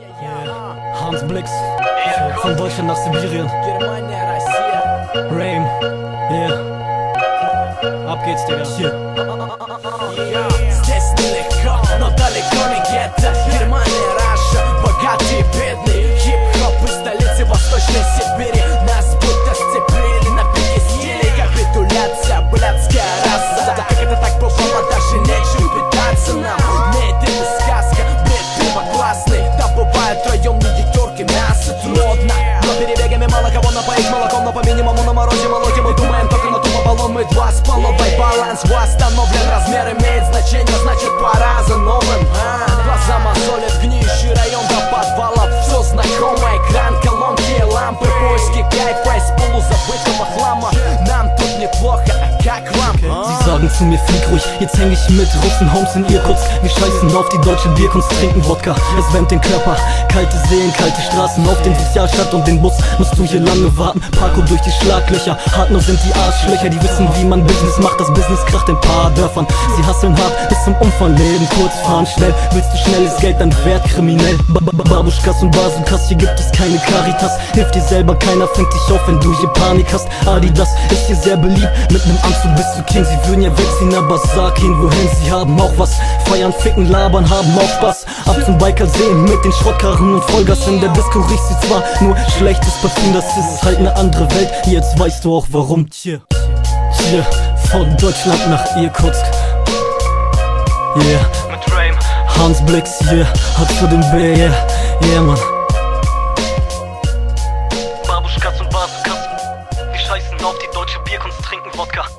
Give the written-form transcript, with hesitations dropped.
Hans Blix, von Deutschland nach Sibirien. Raim, yeah. Ab geht's, Digga. Здесь нелегко, но далеко не гетто. Германия, Раша, богатые и бедные. Хип-хоп из столицы Восточной Сибири. Нас будто сцепили на пике стилей. Капитуляция, блядская раса. Да как это так попало, даже нечем питаться нам. Нет, это сказка, бред пиво классный. Да бывает втроем не етерки, мясо трудно. Но перебегами мало кого напоить молоком. Но по минимуму на морозе молоте мы думаем только на тупополон. Мы два с половой, баланс восстановлен. Размер имеет значение, значит пора за новым. Глаза мозолят, гниющий район до подвалов. Все знакомо, экран, колонки, лампы. Поиски кайфа из полузабытого хлама. Нам тут неплохо, а как вам? Sie sagen zu mir, flieg ruhig, jetzt häng ich mit Russen, Homes in Irkutsk. Wir scheißen auf die deutsche Bierkunst, trinken Wodka. Es wärmt den Körper, kalte Seelen, kalte Straßen. Auf den Sozialstadt und den Bus musst du hier lange warten. Parkour durch die Schlaglöcher, hart nur sind die Arschlöcher. Die wissen, wie man Business macht, das Business kracht in paar Dörfern. Sie hasseln hart bis zum Umfang, leben kurz, fahren schnell. Willst du schnelles Geld, dann werd kriminell. Babuschkas und Bazookas, hier gibt es keine Caritas. Hilf dir selber, keiner fängt dich auf, wenn du hier Panik hast. Adidas ist hier sehr beliebt, mit nem Anzug bist du King. Sie würden ja wegziehen, aber sag ihnen wohin, sie haben auch was. Feiern, ficken, labern, haben auch Spaß. Ab zum Baikalsee mit den Schrottkarren und Vollgas. In der Disco riecht sie zwar nur schlechtes Parfüm, das ist halt ne andere Welt. Jetzt weißt du auch warum. Tja, von Deutschland nach Irkutsk. Yeah, mit Raim, Hans Blix, yeah, hat für den B, yeah, yeah, man. Babuschkas und Bazookas. Wir scheißen auf die deutsche Bierkunst, trinken Wodka.